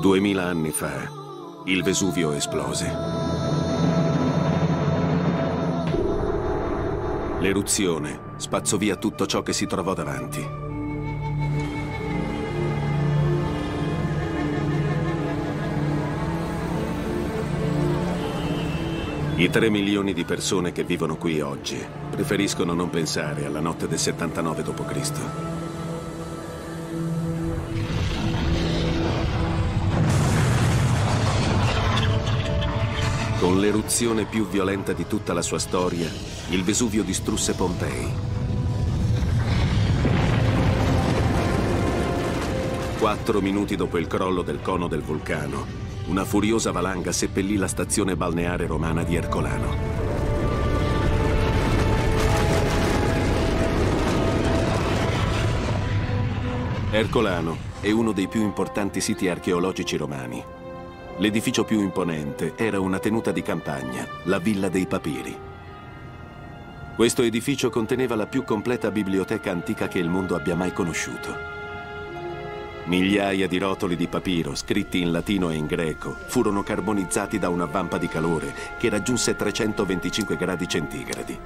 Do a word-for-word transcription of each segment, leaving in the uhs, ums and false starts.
Duemila anni fa, il Vesuvio esplose. L'eruzione spazzò via tutto ciò che si trovò davanti. I tre milioni di persone che vivono qui oggi preferiscono non pensare alla notte del settantanove dopo Cristo. Con l'eruzione più violenta di tutta la sua storia, il Vesuvio distrusse Pompei. Quattro minuti dopo il crollo del cono del vulcano, una furiosa valanga seppellì la stazione balneare romana di Ercolano. Ercolano è uno dei più importanti siti archeologici romani. L'edificio più imponente era una tenuta di campagna, la Villa dei Papiri. Questo edificio conteneva la più completa biblioteca antica che il mondo abbia mai conosciuto. Migliaia di rotoli di papiro, scritti in latino e in greco, furono carbonizzati da una vampa di calore che raggiunse trecentoventicinque gradi centigradi.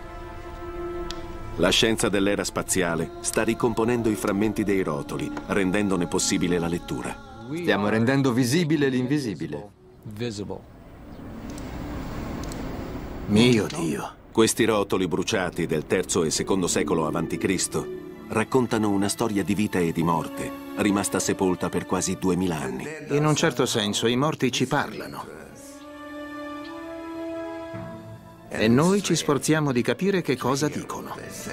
La scienza dell'era spaziale sta ricomponendo i frammenti dei rotoli, rendendone possibile la lettura. Stiamo rendendo visibile l'invisibile. Mio Dio. Questi rotoli bruciati del terzo e secondo secolo avanti Cristo raccontano una storia di vita e di morte, rimasta sepolta per quasi duemila anni. In un certo senso i morti ci parlano. E noi ci sforziamo di capire che cosa dicono.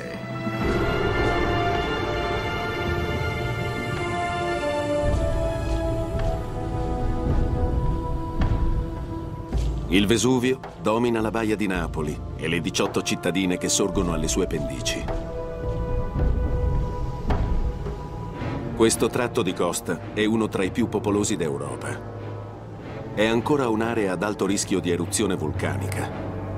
Il Vesuvio domina la baia di Napoli e le diciotto cittadine che sorgono alle sue pendici. Questo tratto di costa è uno tra i più popolosi d'Europa. È ancora un'area ad alto rischio di eruzione vulcanica.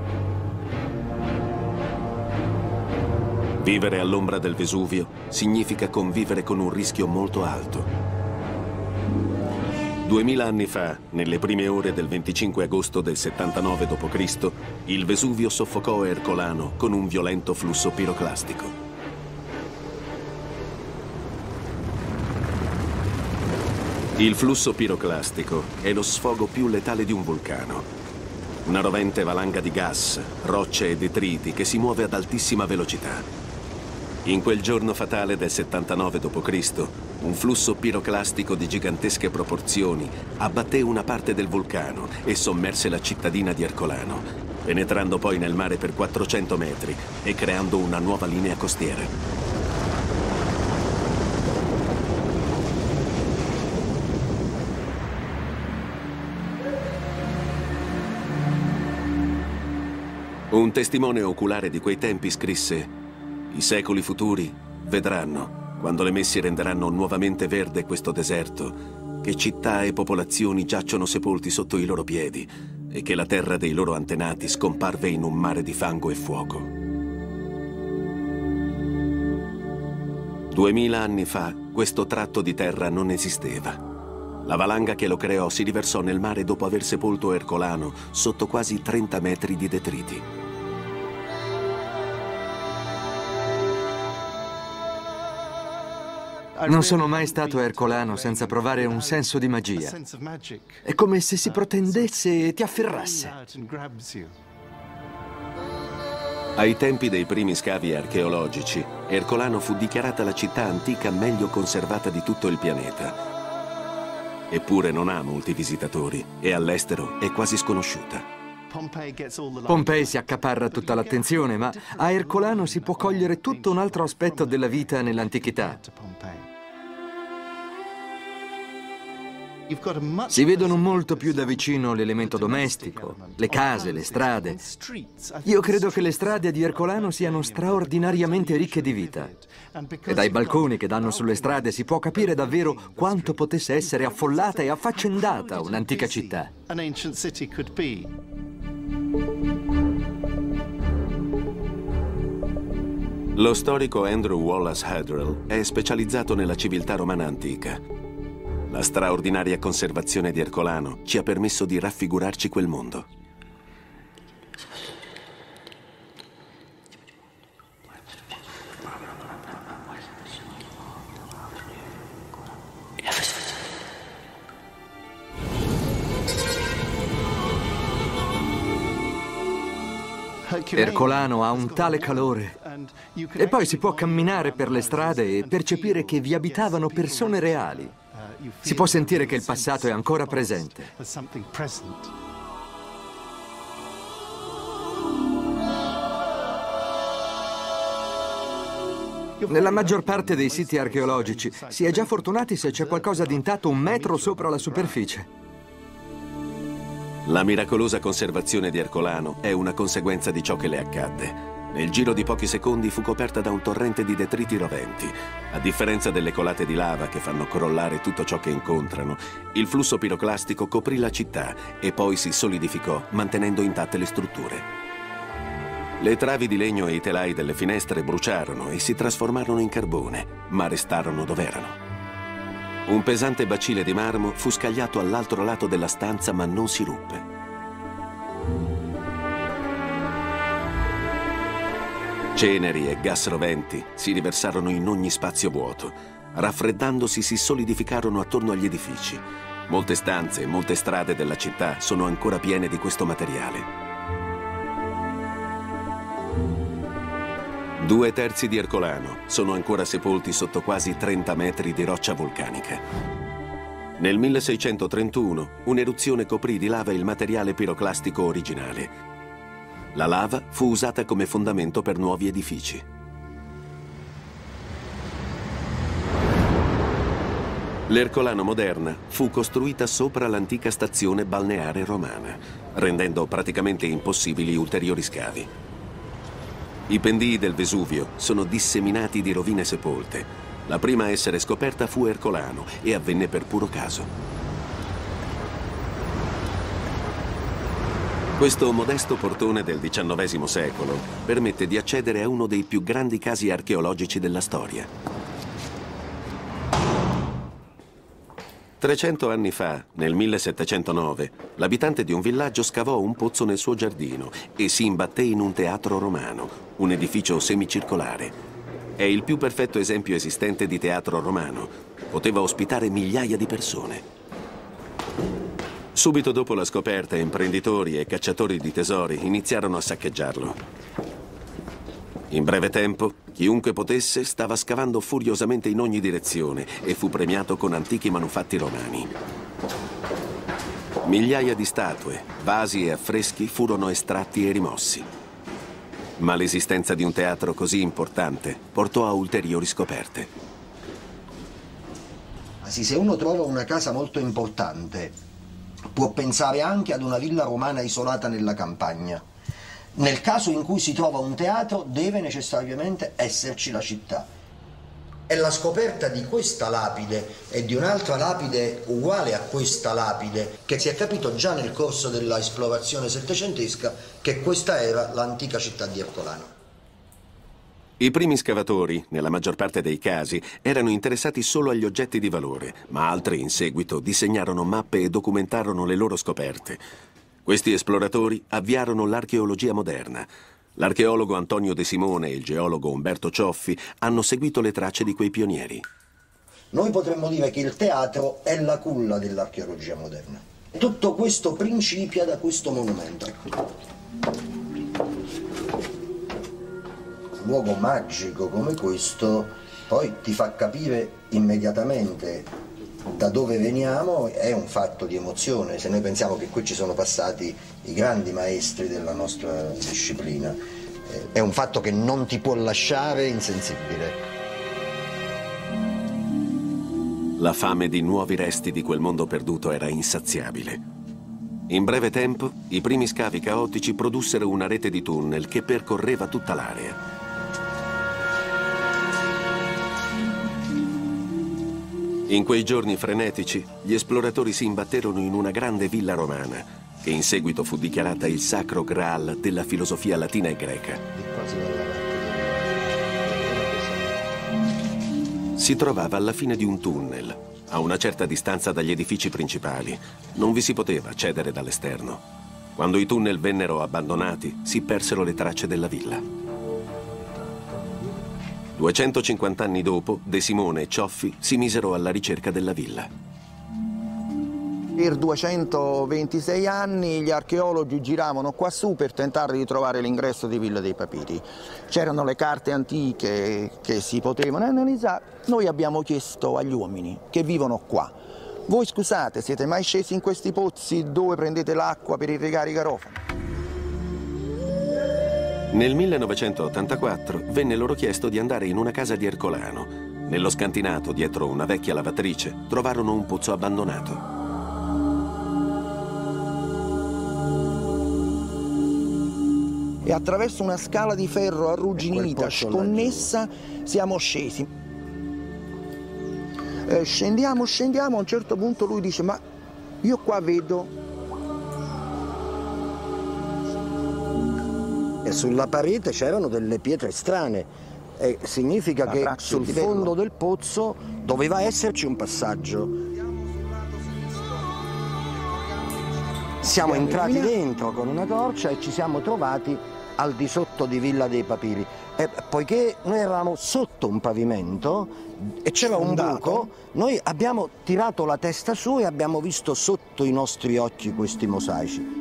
Vivere all'ombra del Vesuvio significa convivere con un rischio molto alto. Duemila anni fa, nelle prime ore del venticinque agosto del settantanove dopo Cristo, il Vesuvio soffocò Ercolano con un violento flusso piroclastico. Il flusso piroclastico è lo sfogo più letale di un vulcano. Una rovente valanga di gas, rocce e detriti che si muove ad altissima velocità. In quel giorno fatale del settantanove dopo Cristo, un flusso piroclastico di gigantesche proporzioni abbatté una parte del vulcano e sommerse la cittadina di Ercolano, penetrando poi nel mare per quattrocento metri e creando una nuova linea costiera. Un testimone oculare di quei tempi scrisse: «I secoli futuri vedranno, quando le messi renderanno nuovamente verde questo deserto, che città e popolazioni giacciono sepolti sotto i loro piedi e che la terra dei loro antenati scomparve in un mare di fango e fuoco». Duemila anni fa questo tratto di terra non esisteva. La valanga che lo creò si riversò nel mare dopo aver sepolto Ercolano sotto quasi trenta metri di detriti. Non sono mai stato a Ercolano senza provare un senso di magia. È come se si protendesse e ti afferrasse. Ai tempi dei primi scavi archeologici, Ercolano fu dichiarata la città antica meglio conservata di tutto il pianeta. Eppure non ha molti visitatori e all'estero è quasi sconosciuta. Pompei si accaparra tutta l'attenzione, ma a Ercolano si può cogliere tutto un altro aspetto della vita nell'antichità. Si vedono molto più da vicino l'elemento domestico, le case, le strade. Io credo che le strade di Ercolano siano straordinariamente ricche di vita. E dai balconi che danno sulle strade si può capire davvero quanto potesse essere affollata e affaccendata un'antica città. Lo storico Andrew Wallace Hadrill è specializzato nella civiltà romana antica. La straordinaria conservazione di Ercolano ci ha permesso di raffigurarci quel mondo. Ercolano ha un tale calore. E poi si può camminare per le strade e percepire che vi abitavano persone reali. Si può sentire che il passato è ancora presente. Nella maggior parte dei siti archeologici si è già fortunati se c'è qualcosa di intatto un metro sopra la superficie. La miracolosa conservazione di Ercolano è una conseguenza di ciò che le accadde. Nel giro di pochi secondi fu coperta da un torrente di detriti roventi. A differenza delle colate di lava che fanno crollare tutto ciò che incontrano, il flusso piroclastico coprì la città e poi si solidificò, mantenendo intatte le strutture. Le travi di legno e i telai delle finestre bruciarono e si trasformarono in carbone, ma restarono dov'erano. Un pesante bacile di marmo fu scagliato all'altro lato della stanza, ma non si ruppe. Ceneri e gas roventi si riversarono in ogni spazio vuoto. Raffreddandosi si solidificarono attorno agli edifici. Molte stanze e molte strade della città sono ancora piene di questo materiale. Due terzi di Ercolano sono ancora sepolti sotto quasi trenta metri di roccia vulcanica. Nel milleseicentotrentuno un'eruzione coprì di lava il materiale piroclastico originale. La lava fu usata come fondamento per nuovi edifici. L'Ercolano moderna fu costruita sopra l'antica stazione balneare romana, rendendo praticamente impossibili ulteriori scavi. I pendii del Vesuvio sono disseminati di rovine sepolte. La prima a essere scoperta fu Ercolano e avvenne per puro caso. Questo modesto portone del diciannovesimo secolo permette di accedere a uno dei più grandi casi archeologici della storia. trecento anni fa, nel millesettecentonove, l'abitante di un villaggio scavò un pozzo nel suo giardino e si imbatté in un teatro romano, un edificio semicircolare. È il più perfetto esempio esistente di teatro romano. Poteva ospitare migliaia di persone. Subito dopo la scoperta, imprenditori e cacciatori di tesori iniziarono a saccheggiarlo. In breve tempo, chiunque potesse stava scavando furiosamente in ogni direzione e fu premiato con antichi manufatti romani. Migliaia di statue, vasi e affreschi furono estratti e rimossi. Ma l'esistenza di un teatro così importante portò a ulteriori scoperte. Se uno trova una casa molto importante, può pensare anche ad una villa romana isolata nella campagna. Nel caso in cui si trova un teatro, deve necessariamente esserci la città. E la scoperta di questa lapide e di un'altra lapide uguale a questa lapide, che si è capito già nel corso dell'esplorazione settecentesca, che questa era l'antica città di Ercolano. I primi scavatori, nella maggior parte dei casi, erano interessati solo agli oggetti di valore, ma altri in seguito disegnarono mappe e documentarono le loro scoperte. Questi esploratori avviarono l'archeologia moderna. L'archeologo Antonio De Simone e il geologo Umberto Cioffi hanno seguito le tracce di quei pionieri. Noi potremmo dire che il teatro è la culla dell'archeologia moderna. Tutto questo principia da questo monumento. Un luogo magico come questo poi ti fa capire immediatamente da dove veniamo. È un fatto di emozione, se noi pensiamo che qui ci sono passati i grandi maestri della nostra disciplina. È un fatto che non ti può lasciare insensibile. La fame di nuovi resti di quel mondo perduto era insaziabile. In breve tempo, i primi scavi caotici produssero una rete di tunnel che percorreva tutta l'area. In quei giorni frenetici, gli esploratori si imbatterono in una grande villa romana, che in seguito fu dichiarata il sacro Graal della filosofia latina e greca. Si trovava alla fine di un tunnel. a una certa distanza dagli edifici principali. Non vi si poteva accedere dall'esterno. Quando i tunnel vennero abbandonati, si persero le tracce della villa. duecentocinquanta anni dopo, De Simone e Cioffi si misero alla ricerca della villa. Per duecentoventisei anni gli archeologi giravano qua su per tentare di trovare l'ingresso di Villa dei Papiri. C'erano le carte antiche che si potevano analizzare. Noi abbiamo chiesto agli uomini che vivono qua: voi scusate, siete mai scesi in questi pozzi dove prendete l'acqua per irrigare i garofani? Nel millenovecentottantaquattro venne loro chiesto di andare in una casa di Ercolano. Nello scantinato, dietro una vecchia lavatrice, trovarono un pozzo abbandonato. E attraverso una scala di ferro arrugginita, sconnessa, siamo scesi. Eh, scendiamo, scendiamo, a un certo punto lui dice: ma io qua vedo... E sulla parete c'erano delle pietre strane. E significa La che traccia sul di fondo vello. del pozzo doveva esserci un passaggio. Siamo entrati dentro con una torcia e ci siamo trovati al di sotto di Villa dei Papiri. E poiché noi eravamo sotto un pavimento e c'era un buco, noi abbiamo tirato la testa su e abbiamo visto sotto i nostri occhi questi mosaici.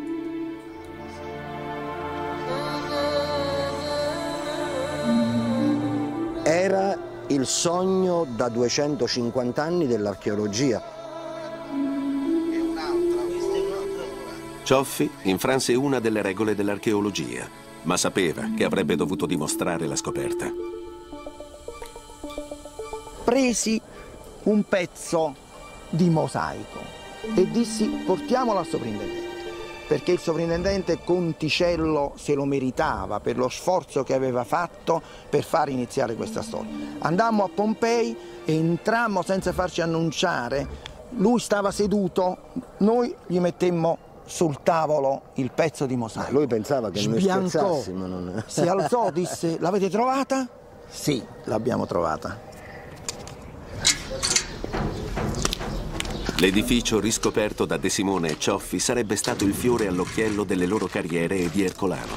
Era il sogno da duecentocinquanta anni dell'archeologia. Cioffi infranse una delle regole dell'archeologia, ma sapeva che avrebbe dovuto dimostrare la scoperta. Presi un pezzo di mosaico e dissi: portiamolo al sovrintendente, perché il sovrintendente Conticello se lo meritava per lo sforzo che aveva fatto per far iniziare questa storia. Andammo a Pompei e entrammo senza farci annunciare. Lui stava seduto, noi gli mettemmo sul tavolo il pezzo di mosaico. Lui pensava che noi scherzassimo. Non... Si alzò, disse: l'avete trovata? Sì, l'abbiamo trovata. L'edificio riscoperto da De Simone e Cioffi sarebbe stato il fiore all'occhiello delle loro carriere e di Ercolano.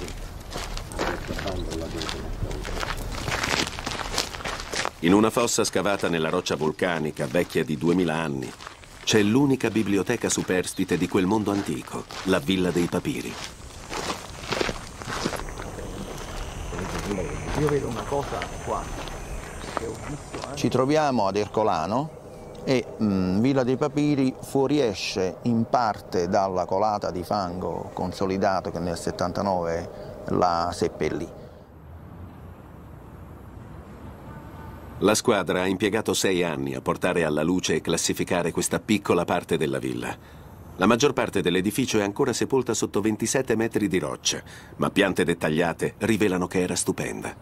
In una fossa scavata nella roccia vulcanica, vecchia di duemila anni, c'è l'unica biblioteca superstite di quel mondo antico, la Villa dei Papiri. Io vedo una cosa qua che ho visto. Ci troviamo ad Ercolano e mh, Villa dei Papiri fuoriesce in parte dalla colata di fango consolidato che nel settantanove la seppellì. La squadra ha impiegato sei anni a portare alla luce e classificare questa piccola parte della villa. La maggior parte dell'edificio è ancora sepolta sotto ventisette metri di roccia, ma piante dettagliate rivelano che era stupenda.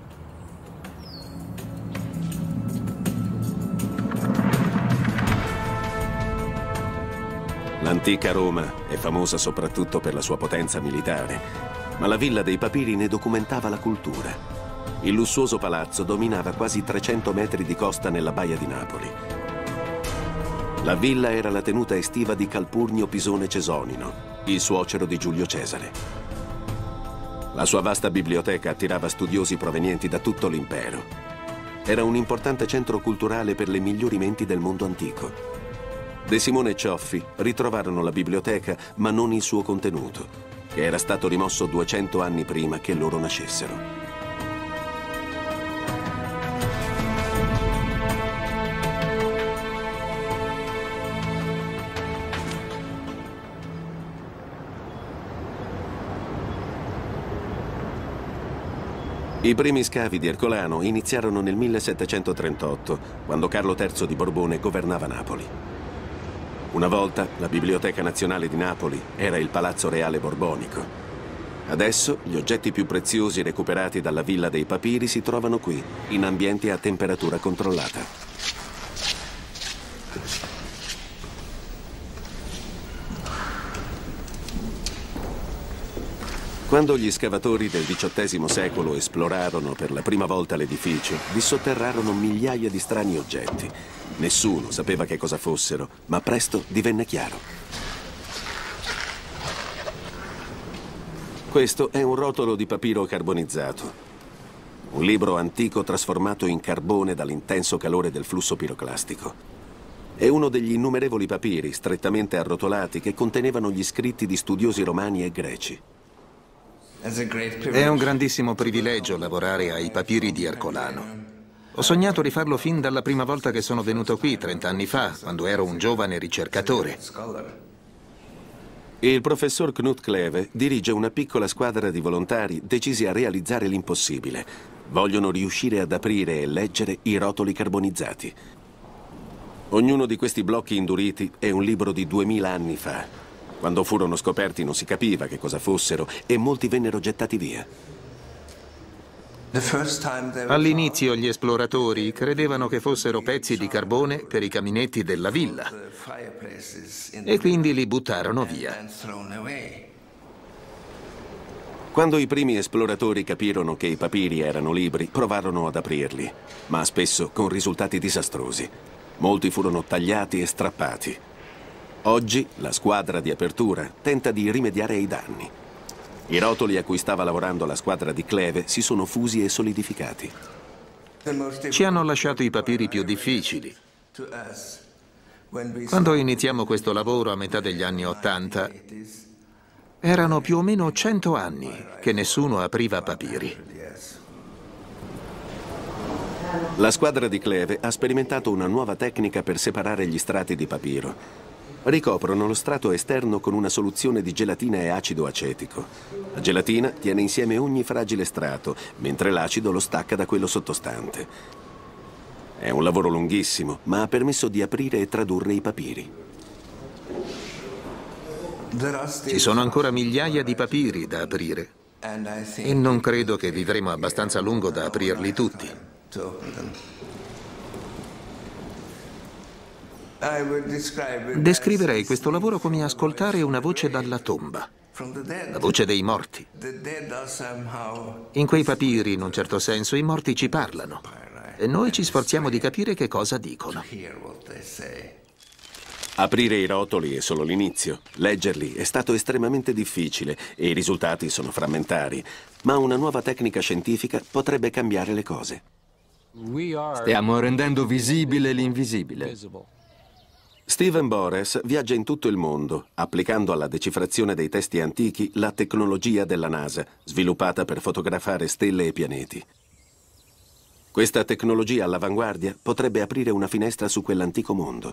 L'antica Roma è famosa soprattutto per la sua potenza militare, ma la Villa dei Papiri ne documentava la cultura. Il lussuoso palazzo dominava quasi trecento metri di costa nella baia di Napoli. La villa era la tenuta estiva di Calpurnio Pisone Cesonino, il suocero di Giulio Cesare. La sua vasta biblioteca attirava studiosi provenienti da tutto l'impero. Era un importante centro culturale per le migliori menti del mondo antico. De Simone e Cioffi ritrovarono la biblioteca, ma non il suo contenuto, che era stato rimosso duecento anni prima che loro nascessero. I primi scavi di Ercolano iniziarono nel millesettecentotrentotto, quando Carlo terzo di Borbone governava Napoli. Una volta la Biblioteca Nazionale di Napoli era il Palazzo Reale Borbonico. Adesso gli oggetti più preziosi recuperati dalla Villa dei Papiri si trovano qui, in ambienti a temperatura controllata. Quando gli scavatori del diciottesimo secolo esplorarono per la prima volta l'edificio, vi sotterrarono migliaia di strani oggetti. Nessuno sapeva che cosa fossero, ma presto divenne chiaro. Questo è un rotolo di papiro carbonizzato. Un libro antico trasformato in carbone dall'intenso calore del flusso piroclastico. È uno degli innumerevoli papiri strettamente arrotolati che contenevano gli scritti di studiosi romani e greci. È un grandissimo privilegio lavorare ai papiri di Ercolano. Ho sognato di farlo fin dalla prima volta che sono venuto qui, trent'anni fa, quando ero un giovane ricercatore. Il professor Knut Kleve dirige una piccola squadra di volontari decisi a realizzare l'impossibile. Vogliono riuscire ad aprire e leggere i rotoli carbonizzati. Ognuno di questi blocchi induriti è un libro di duemila anni fa. Quando furono scoperti non si capiva che cosa fossero e molti vennero gettati via. All'inizio gli esploratori credevano che fossero pezzi di carbone per i caminetti della villa e quindi li buttarono via. Quando i primi esploratori capirono che i papiri erano libri, provarono ad aprirli, ma spesso con risultati disastrosi. Molti furono tagliati e strappati. Oggi la squadra di apertura tenta di rimediare ai danni. I rotoli a cui stava lavorando la squadra di Kleve si sono fusi e solidificati. Ci hanno lasciato i papiri più difficili. Quando iniziamo questo lavoro a metà degli anni Ottanta, erano più o meno cento anni che nessuno apriva papiri. La squadra di Kleve ha sperimentato una nuova tecnica per separare gli strati di papiro. Ricoprono lo strato esterno con una soluzione di gelatina e acido acetico. La gelatina tiene insieme ogni fragile strato, mentre l'acido lo stacca da quello sottostante. È un lavoro lunghissimo, ma ha permesso di aprire e tradurre i papiri. Ci sono ancora migliaia di papiri da aprire e non credo che vivremo abbastanza a lungo da aprirli tutti. Descriverei questo lavoro come ascoltare una voce dalla tomba, la voce dei morti. In quei papiri, in un certo senso, i morti ci parlano e noi ci sforziamo di capire che cosa dicono. Aprire i rotoli è solo l'inizio. Leggerli è stato estremamente difficile e i risultati sono frammentari, ma una nuova tecnica scientifica potrebbe cambiare le cose. Stiamo rendendo visibile l'invisibile. Steven Bores viaggia in tutto il mondo, applicando alla decifrazione dei testi antichi la tecnologia della NASA, sviluppata per fotografare stelle e pianeti. Questa tecnologia all'avanguardia potrebbe aprire una finestra su quell'antico mondo.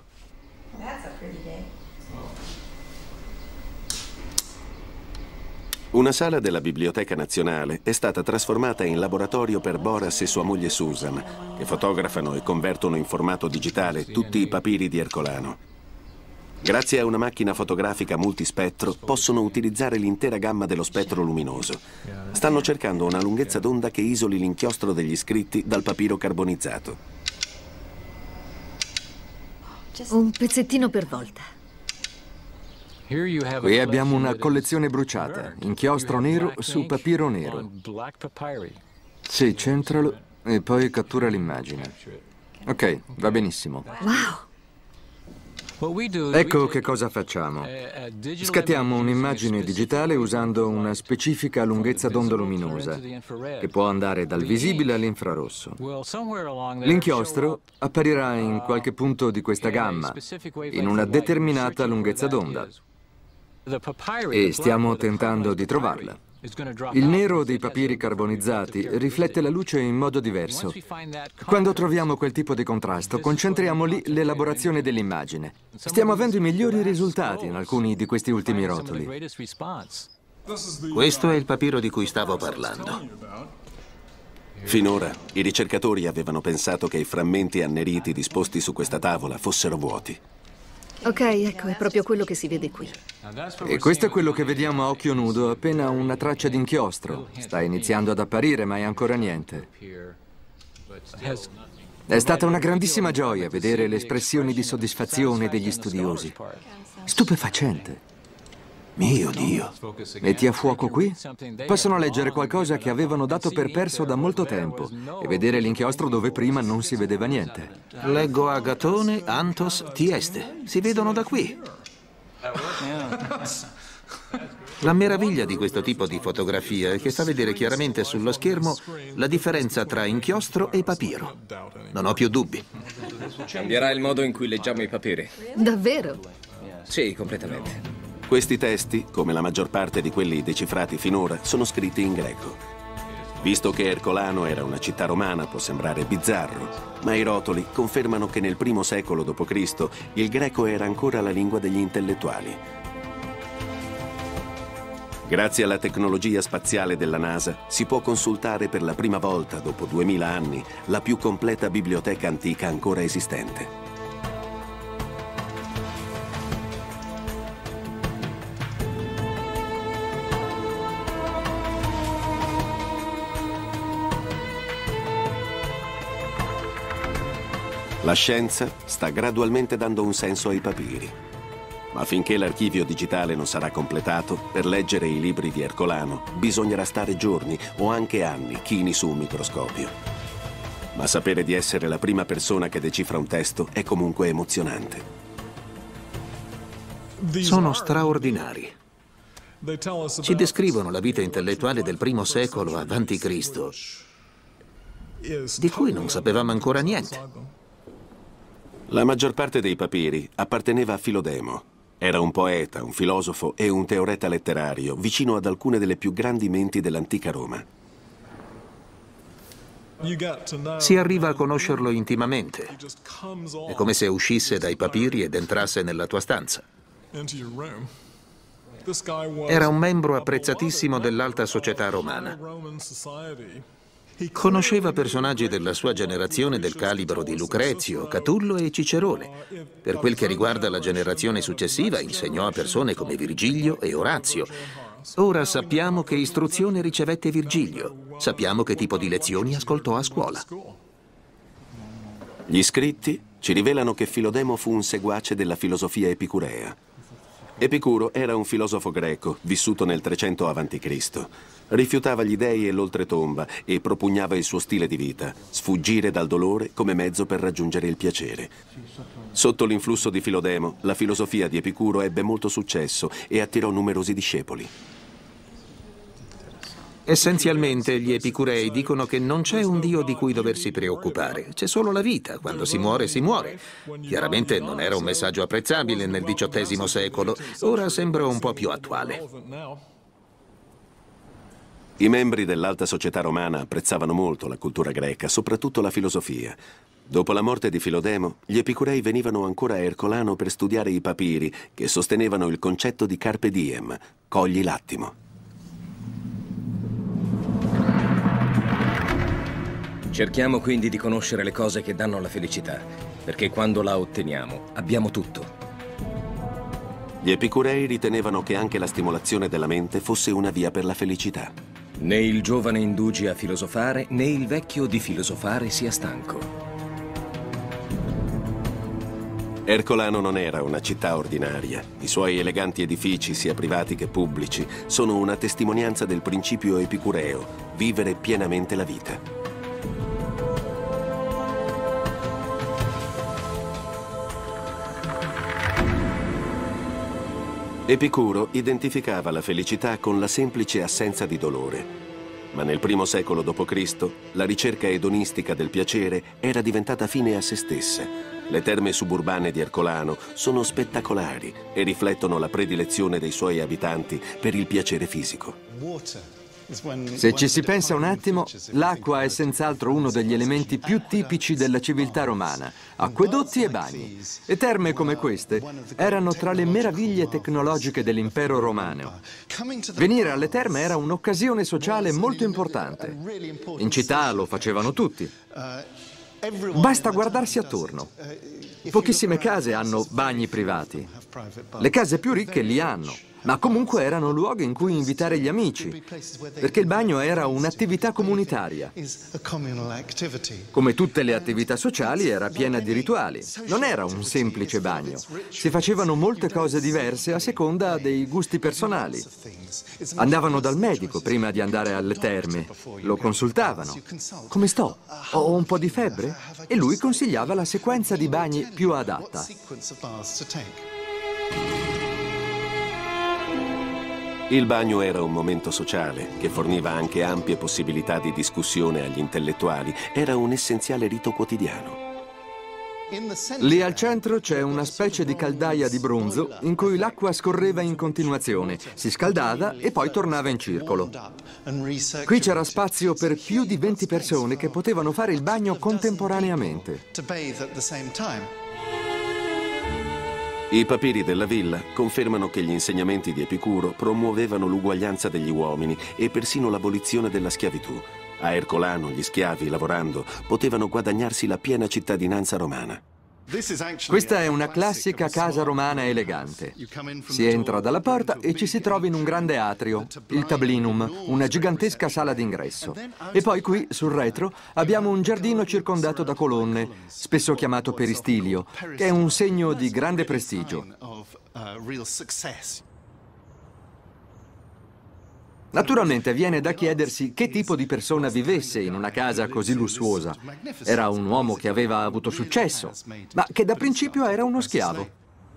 Una sala della Biblioteca Nazionale è stata trasformata in laboratorio per Boras e sua moglie Susan, che fotografano e convertono in formato digitale tutti i papiri di Ercolano. Grazie a una macchina fotografica multispettro possono utilizzare l'intera gamma dello spettro luminoso. Stanno cercando una lunghezza d'onda che isoli l'inchiostro degli scritti dal papiro carbonizzato. Un pezzettino per volta. Qui abbiamo una collezione bruciata, inchiostro nero su papiro nero. Sì, centralo e poi cattura l'immagine. Ok, va benissimo. Wow! Ecco che cosa facciamo. Scattiamo un'immagine digitale usando una specifica lunghezza d'onda luminosa, che può andare dal visibile all'infrarosso. L'inchiostro apparirà in qualche punto di questa gamma, in una determinata lunghezza d'onda. E stiamo tentando di trovarla. Il nero dei papiri carbonizzati riflette la luce in modo diverso. Quando troviamo quel tipo di contrasto, concentriamo lì l'elaborazione dell'immagine. Stiamo avendo i migliori risultati in alcuni di questi ultimi rotoli. Questo è il papiro di cui stavo parlando. Finora, i ricercatori avevano pensato che i frammenti anneriti disposti su questa tavola fossero vuoti. Ok, ecco, è proprio quello che si vede qui. E questo è quello che vediamo a occhio nudo, appena una traccia di inchiostro. Sta iniziando ad apparire, ma è ancora niente. È stata una grandissima gioia vedere le espressioni di soddisfazione degli studiosi. Stupefacente. Mio Dio. Metti a fuoco qui? Possono leggere qualcosa che avevano dato per perso da molto tempo e vedere l'inchiostro dove prima non si vedeva niente. Leggo Agatone, Antos, Tieste. Si vedono da qui. La meraviglia di questo tipo di fotografia è che fa vedere chiaramente sullo schermo la differenza tra inchiostro e papiro. Non ho più dubbi. Cambierà il modo in cui leggiamo i papiri. Davvero? Sì, completamente. Questi testi, come la maggior parte di quelli decifrati finora, sono scritti in greco. Visto che Ercolano era una città romana, può sembrare bizzarro, ma i rotoli confermano che nel primo secolo dopo Cristo il greco era ancora la lingua degli intellettuali. Grazie alla tecnologia spaziale della NASA si può consultare per la prima volta dopo duemila anni la più completa biblioteca antica ancora esistente. La scienza sta gradualmente dando un senso ai papiri. Ma finché l'archivio digitale non sarà completato, per leggere i libri di Ercolano bisognerà stare giorni o anche anni chini su un microscopio. Ma sapere di essere la prima persona che decifra un testo è comunque emozionante. Sono straordinari. Ci descrivono la vita intellettuale del primo secolo avanti Cristo, di cui non sapevamo ancora niente. La maggior parte dei papiri apparteneva a Filodemo. Era un poeta, un filosofo e un teoreta letterario, vicino ad alcune delle più grandi menti dell'antica Roma. Si arriva a conoscerlo intimamente. È come se uscisse dai papiri ed entrasse nella tua stanza. Era un membro apprezzatissimo dell'alta società romana. Conosceva personaggi della sua generazione del calibro di Lucrezio, Catullo e Cicerone. Per quel che riguarda la generazione successiva, insegnò a persone come Virgilio e Orazio. Ora sappiamo che istruzione ricevette Virgilio. Sappiamo che tipo di lezioni ascoltò a scuola. Gli scritti ci rivelano che Filodemo fu un seguace della filosofia epicurea. Epicuro era un filosofo greco, vissuto nel trecento avanti Cristo Rifiutava gli dei e l'oltretomba e propugnava il suo stile di vita, sfuggire dal dolore come mezzo per raggiungere il piacere. Sotto l'influsso di Filodemo, la filosofia di Epicuro ebbe molto successo e attirò numerosi discepoli. Essenzialmente gli epicurei dicono che non c'è un Dio di cui doversi preoccupare, c'è solo la vita, quando si muore si muore. Chiaramente non era un messaggio apprezzabile nel diciottesimo secolo, ora sembra un po' più attuale. I membri dell'alta società romana apprezzavano molto la cultura greca, soprattutto la filosofia. Dopo la morte di Filodemo, gli epicurei venivano ancora a Ercolano per studiare i papiri che sostenevano il concetto di carpe diem, cogli l'attimo. Cerchiamo quindi di conoscere le cose che danno la felicità, perché quando la otteniamo abbiamo tutto. Gli epicurei ritenevano che anche la stimolazione della mente fosse una via per la felicità. Né il giovane indugi a filosofare, né il vecchio di filosofare sia stanco. Ercolano non era una città ordinaria. I suoi eleganti edifici, sia privati che pubblici, sono una testimonianza del principio epicureo, vivere pienamente la vita. Epicuro identificava la felicità con la semplice assenza di dolore. Ma nel primo secolo dopo Cristo, la ricerca edonistica del piacere era diventata fine a se stessa. Le terme suburbane di Ercolano sono spettacolari e riflettono la predilezione dei suoi abitanti per il piacere fisico. Se ci si pensa un attimo, l'acqua è senz'altro uno degli elementi più tipici della civiltà romana. Acquedotti e bagni. E terme come queste erano tra le meraviglie tecnologiche dell'impero romano. Venire alle terme era un'occasione sociale molto importante. In città lo facevano tutti. Basta guardarsi attorno. Pochissime case hanno bagni privati. Le case più ricche li hanno. ma comunque erano luoghi in cui invitare gli amici, perché il bagno era un'attività comunitaria. Come tutte le attività sociali, era piena di rituali. Non era un semplice bagno. Si facevano molte cose diverse a seconda dei gusti personali. Andavano dal medico prima di andare alle terme, lo consultavano. Come sto? Ho un po' di febbre? E lui consigliava la sequenza di bagni più adatta. Il bagno era un momento sociale che forniva anche ampie possibilità di discussione agli intellettuali. Era un essenziale rito quotidiano. Lì al centro c'è una specie di caldaia di bronzo in cui l'acqua scorreva in continuazione, si scaldava e poi tornava in circolo. Qui c'era spazio per più di venti persone che potevano fare il bagno contemporaneamente. I papiri della villa confermano che gli insegnamenti di Epicuro promuovevano l'uguaglianza degli uomini e persino l'abolizione della schiavitù. A Ercolano gli schiavi, lavorando, potevano guadagnarsi la piena cittadinanza romana. Questa è una classica casa romana elegante. Si entra dalla porta e ci si trova in un grande atrio, il tablinum, una gigantesca sala d'ingresso. E poi qui, sul retro, abbiamo un giardino circondato da colonne, spesso chiamato peristilio, che è un segno di grande prestigio. Naturalmente viene da chiedersi che tipo di persona vivesse in una casa così lussuosa. Era un uomo che aveva avuto successo, ma che da principio era uno schiavo.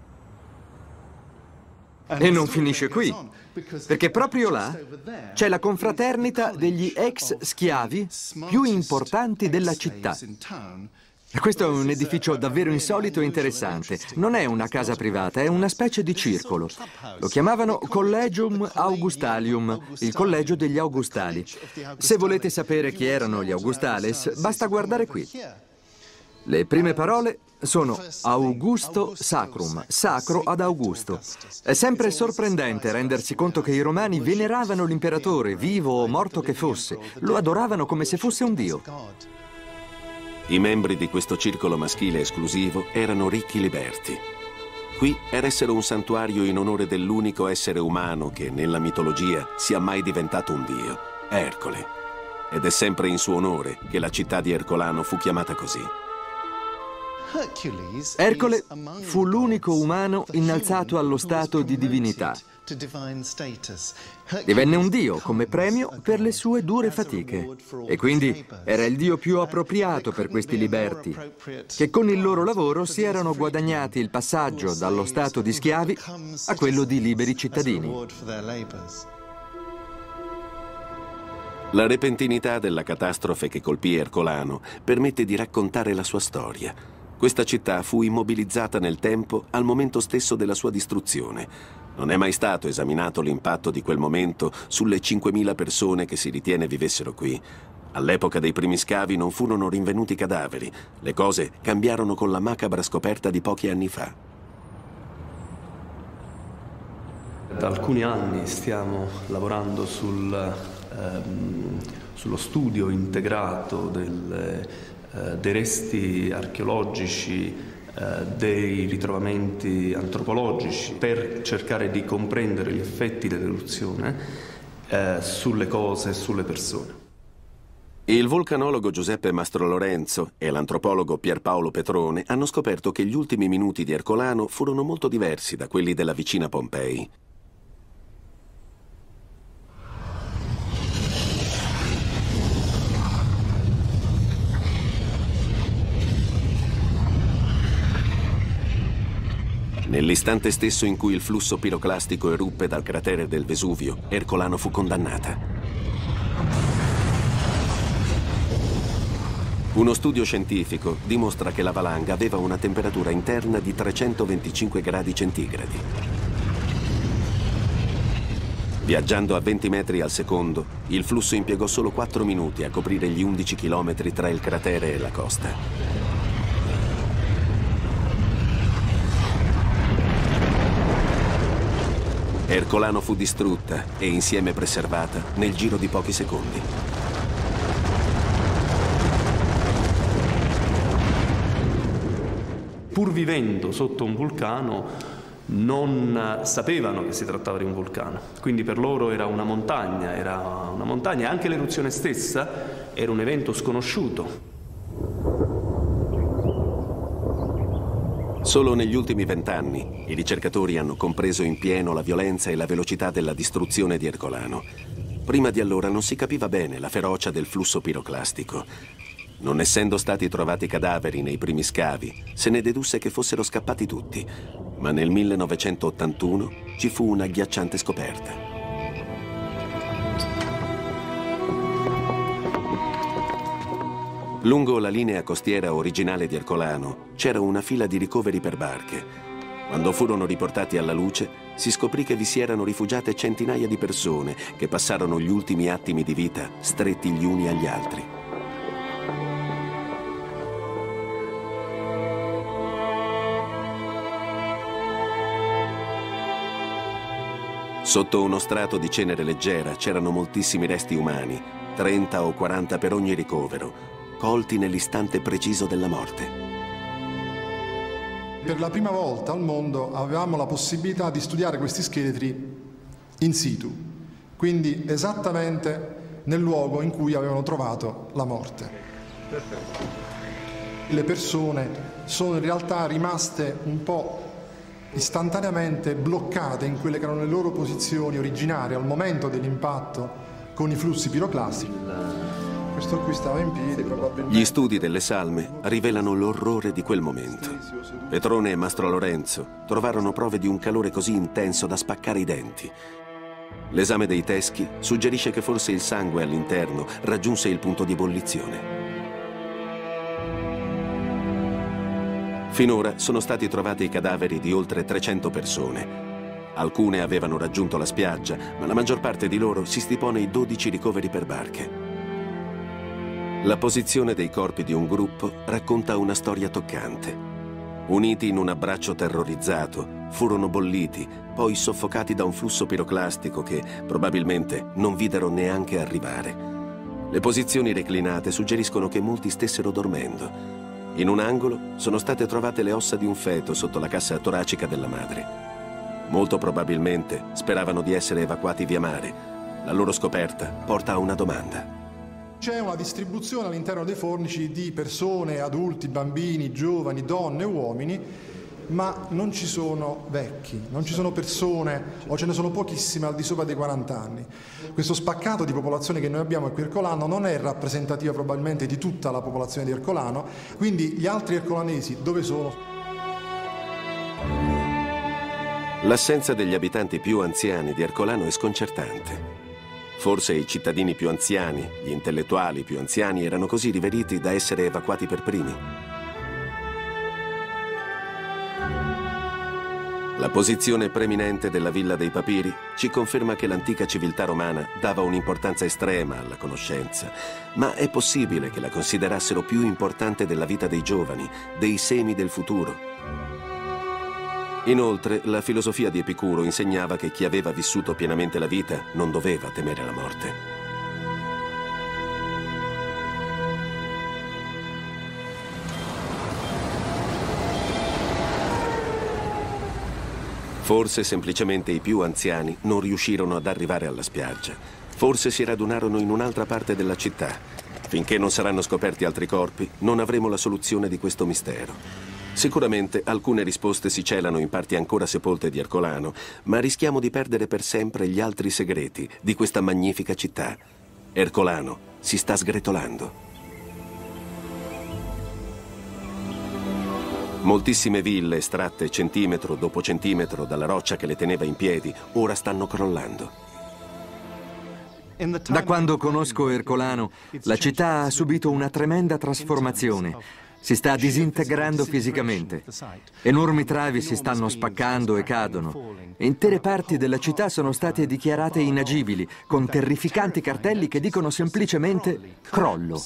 E non finisce qui, perché proprio là c'è la confraternita degli ex schiavi più importanti della città. Questo è un edificio davvero insolito e interessante. Non è una casa privata, è una specie di circolo. Lo chiamavano Collegium Augustalium, il collegio degli Augustali. Se volete sapere chi erano gli Augustales, basta guardare qui. Le prime parole sono Augusto Sacrum, sacro ad Augusto. È sempre sorprendente rendersi conto che i romani veneravano l'imperatore, vivo o morto che fosse. Lo adoravano come se fosse un dio. I membri di questo circolo maschile esclusivo erano ricchi liberti. Qui eressero un santuario in onore dell'unico essere umano che nella mitologia sia mai diventato un dio, Ercole. Ed è sempre in suo onore che la città di Ercolano fu chiamata così. Ercole fu l'unico umano innalzato allo stato di divinità. Divenne un dio come premio per le sue dure fatiche e quindi era il dio più appropriato per questi liberti, che con il loro lavoro si erano guadagnati il passaggio dallo stato di schiavi a quello di liberi cittadini. La repentinità della catastrofe che colpì Ercolano permette di raccontare la sua storia. Questa città fu immobilizzata nel tempo al momento stesso della sua distruzione. Non è mai stato esaminato l'impatto di quel momento sulle cinquemila persone che si ritiene vivessero qui. All'epoca dei primi scavi non furono rinvenuti cadaveri. Le cose cambiarono con la macabra scoperta di pochi anni fa. Da alcuni anni stiamo lavorando sul, ehm, sullo studio integrato del, eh, dei resti archeologici, dei ritrovamenti antropologici per cercare di comprendere gli effetti dell'eruzione eh, sulle cose e sulle persone. Il vulcanologo Giuseppe Mastrolorenzo e l'antropologo Pierpaolo Petrone hanno scoperto che gli ultimi minuti di Ercolano furono molto diversi da quelli della vicina Pompei. Nell'istante stesso in cui il flusso piroclastico eruppe dal cratere del Vesuvio, Ercolano fu condannata. Uno studio scientifico dimostra che la valanga aveva una temperatura interna di trecentoventicinque gradi centigradi. Viaggiando a venti metri al secondo, il flusso impiegò solo quattro minuti a coprire gli undici chilometri tra il cratere e la costa. Ercolano fu distrutta e insieme preservata nel giro di pochi secondi. Pur vivendo sotto un vulcano, non sapevano che si trattava di un vulcano, quindi per loro era una montagna, era una montagna, e anche l'eruzione stessa era un evento sconosciuto. Solo negli ultimi vent'anni i ricercatori hanno compreso in pieno la violenza e la velocità della distruzione di Ercolano. Prima di allora non si capiva bene la ferocia del flusso piroclastico. Non essendo stati trovati cadaveri nei primi scavi, se ne dedusse che fossero scappati tutti, ma nel millenovecentottantuno ci fu una agghiacciante scoperta. Lungo la linea costiera originale di Ercolano c'era una fila di ricoveri per barche. Quando furono riportati alla luce, si scoprì che vi si erano rifugiate centinaia di persone che passarono gli ultimi attimi di vita stretti gli uni agli altri. Sotto uno strato di cenere leggera c'erano moltissimi resti umani, trenta o quaranta per ogni ricovero, colti nell'istante preciso della morte. Per la prima volta al mondo avevamo la possibilità di studiare questi scheletri in situ, quindi esattamente nel luogo in cui avevano trovato la morte. Le persone sono in realtà rimaste un po' istantaneamente bloccate in quelle che erano le loro posizioni originarie al momento dell'impatto con i flussi piroclastici. Questo qui stava in piedi probabilmente. Gli studi delle salme rivelano l'orrore di quel momento. Petrone e Mastro Lorenzo trovarono prove di un calore così intenso da spaccare i denti. L'esame dei teschi suggerisce che forse il sangue all'interno raggiunse il punto di ebollizione. Finora sono stati trovati i cadaveri di oltre trecento persone. Alcune avevano raggiunto la spiaggia, ma la maggior parte di loro si stipò nei dodici ricoveri per barche. La posizione dei corpi di un gruppo racconta una storia toccante. Uniti in un abbraccio terrorizzato, furono bolliti, poi soffocati da un flusso piroclastico che probabilmente non videro neanche arrivare. Le posizioni reclinate suggeriscono che molti stessero dormendo. In un angolo sono state trovate le ossa di un feto sotto la cassa toracica della madre. Molto probabilmente speravano di essere evacuati via mare. La loro scoperta porta a una domanda. C'è una distribuzione all'interno dei fornici di persone, adulti, bambini, giovani, donne, uomini, ma non ci sono vecchi, non ci sono persone, o ce ne sono pochissime al di sopra dei quaranta anni. Questo spaccato di popolazione che noi abbiamo qui a Ercolano non è rappresentativo probabilmente di tutta la popolazione di Ercolano, quindi gli altri ercolanesi dove sono? L'assenza degli abitanti più anziani di Ercolano è sconcertante. Forse i cittadini più anziani, gli intellettuali più anziani erano così riveriti da essere evacuati per primi. La posizione preeminente della Villa dei Papiri ci conferma che l'antica civiltà romana dava un'importanza estrema alla conoscenza, ma è possibile che la considerassero più importante della vita dei giovani, dei semi del futuro. Inoltre, la filosofia di Epicuro insegnava che chi aveva vissuto pienamente la vita non doveva temere la morte. Forse semplicemente i più anziani non riuscirono ad arrivare alla spiaggia. Forse si radunarono in un'altra parte della città. Finché non saranno scoperti altri corpi, non avremo la soluzione di questo mistero. Sicuramente alcune risposte si celano in parti ancora sepolte di Ercolano, ma rischiamo di perdere per sempre gli altri segreti di questa magnifica città. Ercolano si sta sgretolando. Moltissime ville estratte centimetro dopo centimetro dalla roccia che le teneva in piedi ora stanno crollando. Da quando conosco Ercolano, la città ha subito una tremenda trasformazione. Si sta disintegrando fisicamente. Enormi travi si stanno spaccando e cadono. Intere parti della città sono state dichiarate inagibili, con terrificanti cartelli che dicono semplicemente crollo.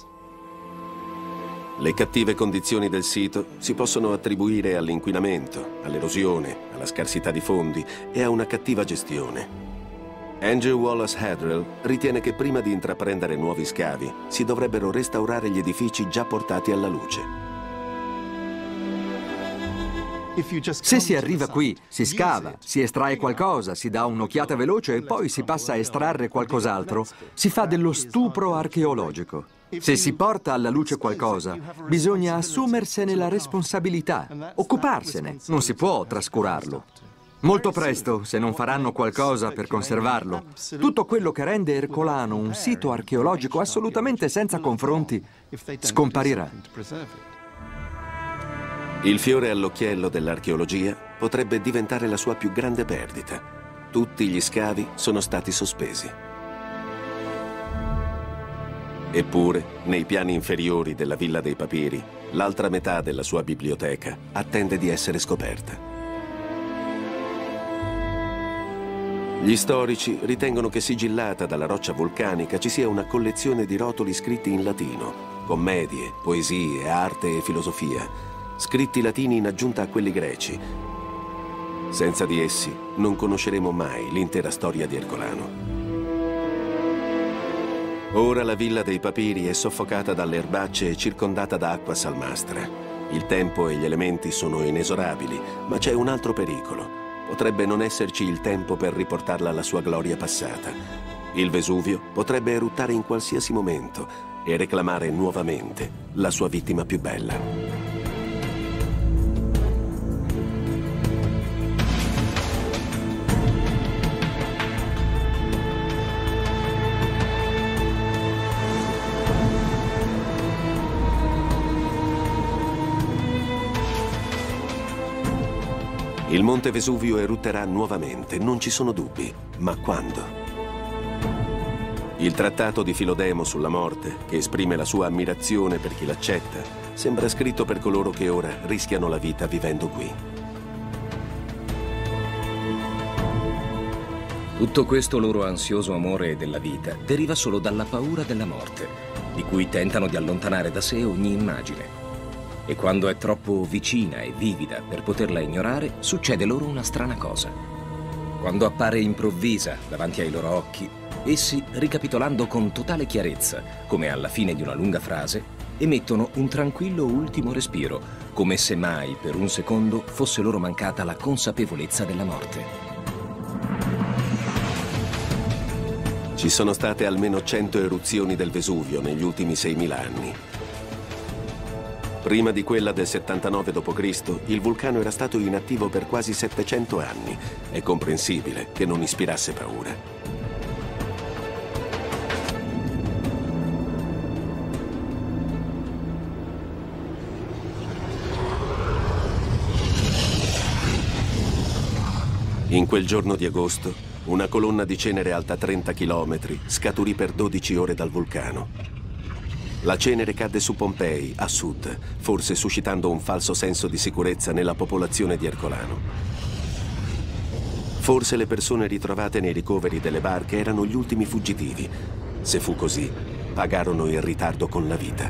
Le cattive condizioni del sito si possono attribuire all'inquinamento, all'erosione, alla scarsità di fondi e a una cattiva gestione. Andrew Wallace Hadrell ritiene che prima di intraprendere nuovi scavi si dovrebbero restaurare gli edifici già portati alla luce. Se si arriva qui, si scava, si estrae qualcosa, si dà un'occhiata veloce e poi si passa a estrarre qualcos'altro, si fa dello stupro archeologico. Se si porta alla luce qualcosa, bisogna assumersene la responsabilità, occuparsene, non si può trascurarlo. Molto presto, se non faranno qualcosa per conservarlo, tutto quello che rende Ercolano un sito archeologico assolutamente senza confronti scomparirà. Il fiore all'occhiello dell'archeologia potrebbe diventare la sua più grande perdita. Tutti gli scavi sono stati sospesi. Eppure, nei piani inferiori della Villa dei Papiri, l'altra metà della sua biblioteca attende di essere scoperta. Gli storici ritengono che sigillata dalla roccia vulcanica ci sia una collezione di rotoli scritti in latino, commedie, poesie, arte e filosofia, scritti latini in aggiunta a quelli greci. Senza di essi non conosceremo mai l'intera storia di Ercolano. Ora la Villa dei Papiri è soffocata dalle erbacce e circondata da acqua salmastra. Il tempo e gli elementi sono inesorabili, ma c'è un altro pericolo. Potrebbe non esserci il tempo per riportarla alla sua gloria passata. Il Vesuvio potrebbe eruttare in qualsiasi momento e reclamare nuovamente la sua vittima più bella. Il Monte Vesuvio erutterà nuovamente, non ci sono dubbi. Ma quando? Il trattato di Filodemo sulla morte, che esprime la sua ammirazione per chi l'accetta, sembra scritto per coloro che ora rischiano la vita vivendo qui. Tutto questo loro ansioso amore della vita deriva solo dalla paura della morte, di cui tentano di allontanare da sé ogni immagine. E quando è troppo vicina e vivida per poterla ignorare, succede loro una strana cosa. Quando appare improvvisa davanti ai loro occhi, essi, ricapitolando con totale chiarezza, come alla fine di una lunga frase, emettono un tranquillo ultimo respiro, come se mai per un secondo fosse loro mancata la consapevolezza della morte. Ci sono state almeno cento eruzioni del Vesuvio negli ultimi seimila anni. Prima di quella del settantanove dopo Cristo, il vulcano era stato inattivo per quasi settecento anni. È comprensibile che non ispirasse paura. In quel giorno di agosto, una colonna di cenere alta trenta chilometri scaturì per dodici ore dal vulcano. La cenere cadde su Pompei, a sud, forse suscitando un falso senso di sicurezza nella popolazione di Ercolano. Forse le persone ritrovate nei ricoveri delle barche erano gli ultimi fuggitivi. Se fu così, pagarono il ritardo con la vita.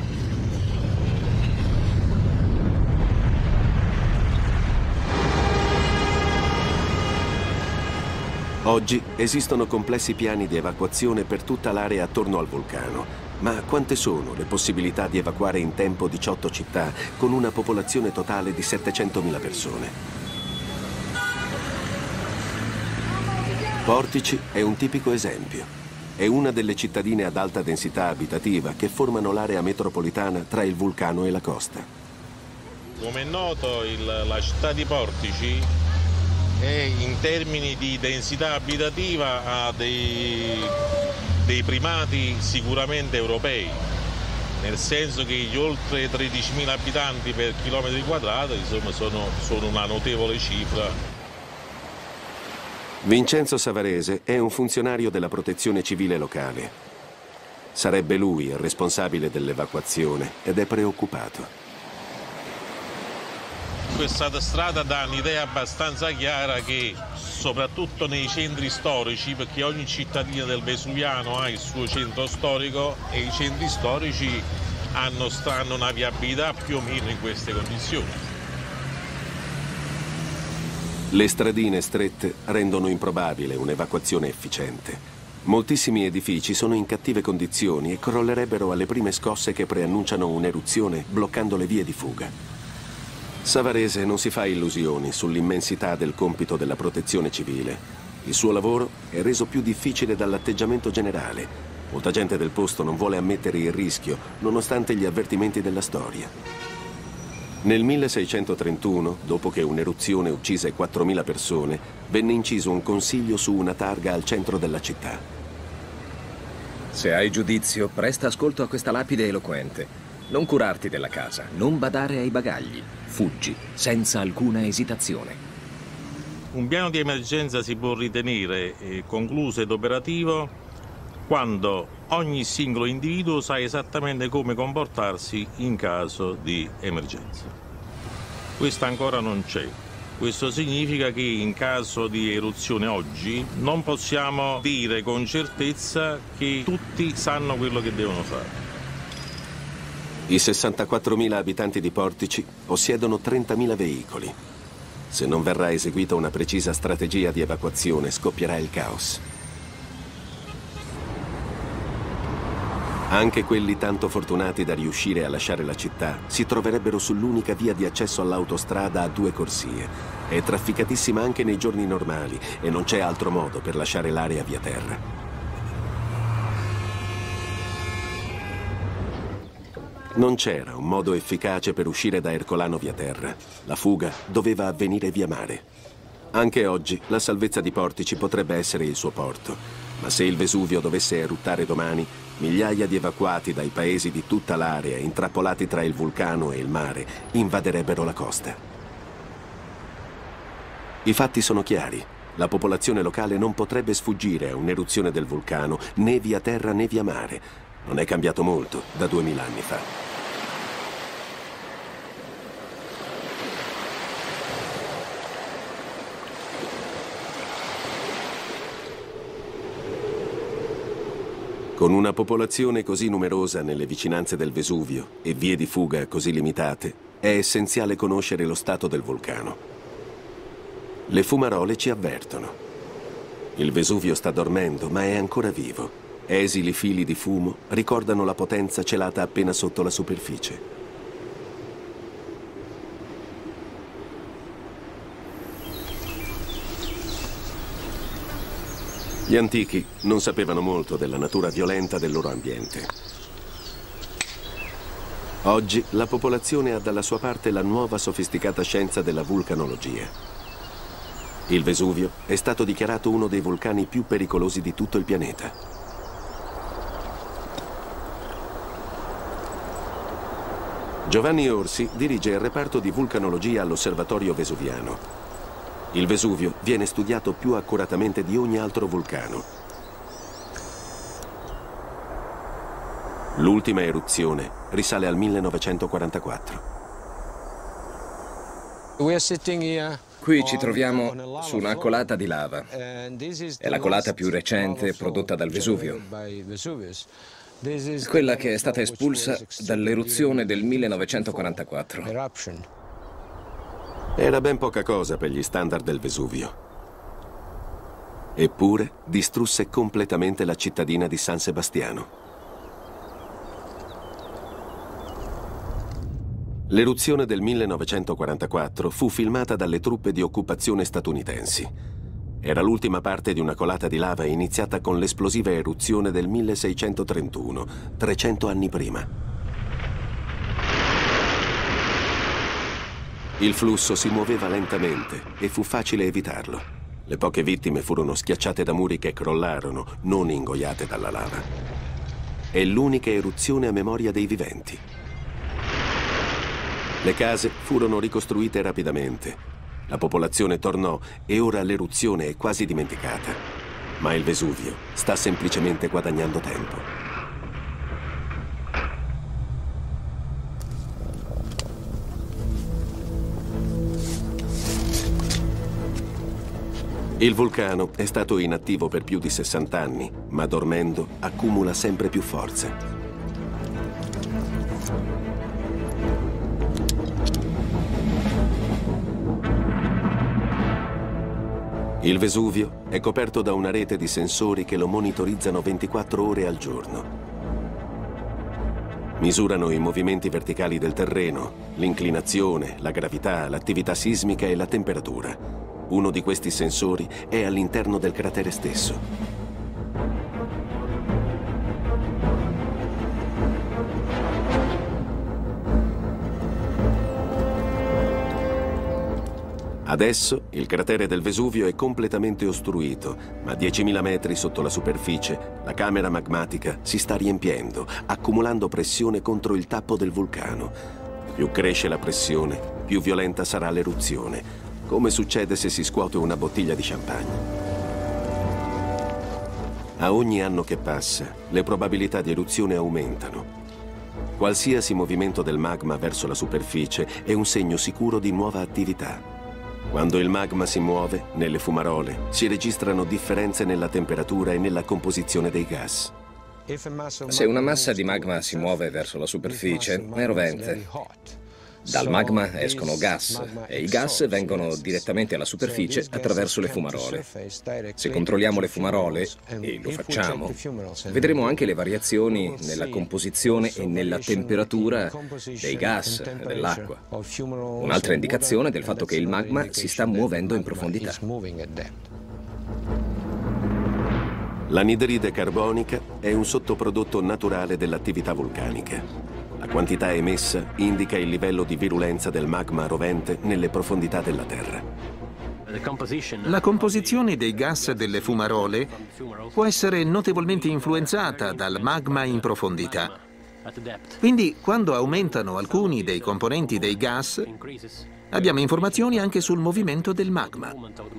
Oggi esistono complessi piani di evacuazione per tutta l'area attorno al vulcano. Ma quante sono le possibilità di evacuare in tempo diciotto città con una popolazione totale di settecentomila persone? Portici è un tipico esempio. È una delle cittadine ad alta densità abitativa che formano l'area metropolitana tra il vulcano e la costa. Come è noto, il, la città di Portici è, in termini di densità abitativa, ha dei... dei primati sicuramente europei, nel senso che gli oltre tredicimila abitanti per chilometro quadrato, insomma, sono, sono una notevole cifra. Vincenzo Savarese è un funzionario della protezione civile locale. Sarebbe lui il responsabile dell'evacuazione ed è preoccupato. Questa strada dà un'idea abbastanza chiara che, soprattutto nei centri storici, perché ogni cittadina del Vesuviano ha il suo centro storico e i centri storici hanno, hanno una viabilità più o meno in queste condizioni. Le stradine strette rendono improbabile un'evacuazione efficiente. Moltissimi edifici sono in cattive condizioni e crollerebbero alle prime scosse che preannunciano un'eruzione, bloccando le vie di fuga. Savarese non si fa illusioni sull'immensità del compito della protezione civile. Il suo lavoro è reso più difficile dall'atteggiamento generale. Molta gente del posto non vuole ammettere il rischio, nonostante gli avvertimenti della storia. Nel milleseicentotrentuno, dopo che un'eruzione uccise quattromila persone, venne inciso un consiglio su una targa al centro della città. Se hai giudizio, presta ascolto a questa lapide eloquente. Non curarti della casa, non badare ai bagagli. Fuggi, senza alcuna esitazione. Un piano di emergenza si può ritenere eh, concluso ed operativo quando ogni singolo individuo sa esattamente come comportarsi in caso di emergenza. Questo ancora non c'è. Questo significa che in caso di eruzione oggi non possiamo dire con certezza che tutti sanno quello che devono fare. I sessantaquattromila abitanti di Portici possiedono trentamila veicoli. Se non verrà eseguita una precisa strategia di evacuazione, scoppierà il caos. Anche quelli tanto fortunati da riuscire a lasciare la città si troverebbero sull'unica via di accesso all'autostrada a due corsie. È trafficatissima anche nei giorni normali e non c'è altro modo per lasciare l'area via terra. Non c'era un modo efficace per uscire da Ercolano via terra. La fuga doveva avvenire via mare. Anche oggi la salvezza di Portici potrebbe essere il suo porto, ma se il Vesuvio dovesse eruttare domani, migliaia di evacuati dai paesi di tutta l'area, intrappolati tra il vulcano e il mare, invaderebbero la costa. I fatti sono chiari. La popolazione locale non potrebbe sfuggire a un'eruzione del vulcano, né via terra né via mare. Non è cambiato molto da duemila anni fa. Con una popolazione così numerosa nelle vicinanze del Vesuvio e vie di fuga così limitate, è essenziale conoscere lo stato del vulcano. Le fumarole ci avvertono. Il Vesuvio sta dormendo, ma è ancora vivo. Esili fili di fumo ricordano la potenza celata appena sotto la superficie. Gli antichi non sapevano molto della natura violenta del loro ambiente. Oggi la popolazione ha dalla sua parte la nuova sofisticata scienza della vulcanologia. Il Vesuvio è stato dichiarato uno dei vulcani più pericolosi di tutto il pianeta. Giovanni Orsi dirige il reparto di vulcanologia all'Osservatorio Vesuviano. Il Vesuvio viene studiato più accuratamente di ogni altro vulcano. L'ultima eruzione risale al millenovecentoquarantaquattro. Qui ci troviamo su una colata di lava. È la colata più recente prodotta dal Vesuvio. Quella che è stata espulsa dall'eruzione del millenovecentoquarantaquattro. Era ben poca cosa per gli standard del Vesuvio. Eppure distrusse completamente la cittadina di San Sebastiano. L'eruzione del millenovecentoquarantaquattro fu filmata dalle truppe di occupazione statunitensi. Era l'ultima parte di una colata di lava iniziata con l'esplosiva eruzione del milleseicentotrentuno, trecento anni prima. Il flusso si muoveva lentamente e fu facile evitarlo. Le poche vittime furono schiacciate da muri che crollarono, non ingoiate dalla lava. È l'unica eruzione a memoria dei viventi. Le case furono ricostruite rapidamente. La popolazione tornò e ora l'eruzione è quasi dimenticata. Ma il Vesuvio sta semplicemente guadagnando tempo. Il vulcano è stato inattivo per più di sessanta anni, ma dormendo accumula sempre più forze. Il Vesuvio è coperto da una rete di sensori che lo monitorizzano ventiquattro ore al giorno. Misurano i movimenti verticali del terreno, l'inclinazione, la gravità, l'attività sismica e la temperatura. Uno di questi sensori è all'interno del cratere stesso. Adesso il cratere del Vesuvio è completamente ostruito, ma a diecimila metri sotto la superficie la camera magmatica si sta riempiendo, accumulando pressione contro il tappo del vulcano. Più cresce la pressione, più violenta sarà l'eruzione, come succede se si scuote una bottiglia di champagne. A ogni anno che passa, le probabilità di eruzione aumentano. Qualsiasi movimento del magma verso la superficie è un segno sicuro di nuova attività. Quando il magma si muove, nelle fumarole, si registrano differenze nella temperatura e nella composizione dei gas. Se una massa di magma si muove verso la superficie, è rovente. Dal magma escono gas e i gas vengono direttamente alla superficie attraverso le fumarole. Se controlliamo le fumarole, e lo facciamo, vedremo anche le variazioni nella composizione e nella temperatura dei gas e dell'acqua. Un'altra indicazione del fatto che il magma si sta muovendo in profondità. L'anidride carbonica è un sottoprodotto naturale dell'attività vulcanica. La quantità emessa indica il livello di virulenza del magma rovente nelle profondità della Terra. La composizione dei gas delle fumarole può essere notevolmente influenzata dal magma in profondità. Quindi, quando aumentano alcuni dei componenti dei gas, abbiamo informazioni anche sul movimento del magma.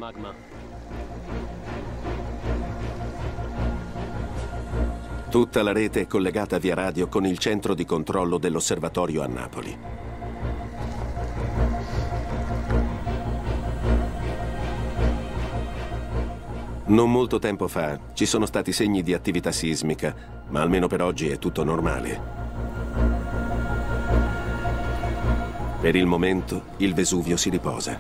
Tutta la rete è collegata via radio con il centro di controllo dell'osservatorio a Napoli. Non molto tempo fa ci sono stati segni di attività sismica, ma almeno per oggi è tutto normale. Per il momento il Vesuvio si riposa.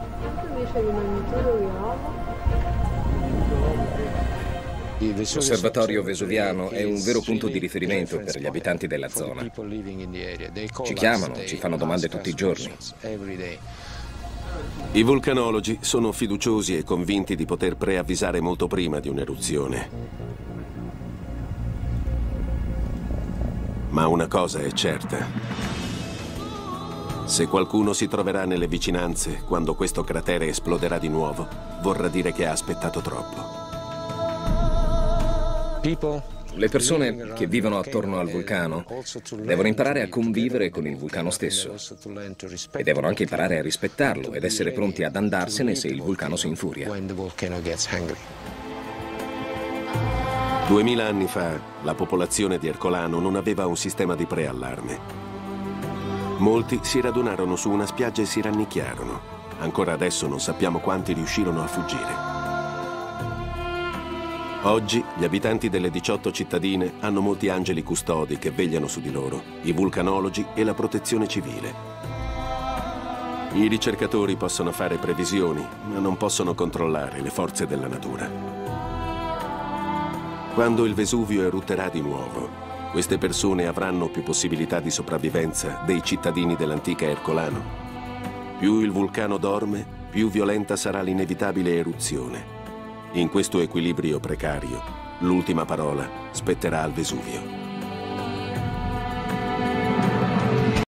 L'osservatorio vesuviano è un vero punto di riferimento per gli abitanti della zona. Ci chiamano, ci fanno domande tutti i giorni. I vulcanologi sono fiduciosi e convinti di poter preavvisare molto prima di un'eruzione. Ma una cosa è certa. Se qualcuno si troverà nelle vicinanze quando questo cratere esploderà di nuovo, vorrà dire che ha aspettato troppo. Le persone che vivono attorno al vulcano devono imparare a convivere con il vulcano stesso e devono anche imparare a rispettarlo ed essere pronti ad andarsene se il vulcano si infuria. Duemila anni fa la popolazione di Ercolano non aveva un sistema di preallarme. Molti si radunarono su una spiaggia e si rannicchiarono. Ancora adesso non sappiamo quanti riuscirono a fuggire. Oggi gli abitanti delle diciotto cittadine hanno molti angeli custodi che vegliano su di loro, i vulcanologi e la protezione civile. I ricercatori possono fare previsioni, ma non possono controllare le forze della natura. Quando il Vesuvio erutterà di nuovo, queste persone avranno più possibilità di sopravvivenza dei cittadini dell'antica Ercolano. Più il vulcano dorme, più violenta sarà l'inevitabile eruzione. In questo equilibrio precario, l'ultima parola spetterà al Vesuvio.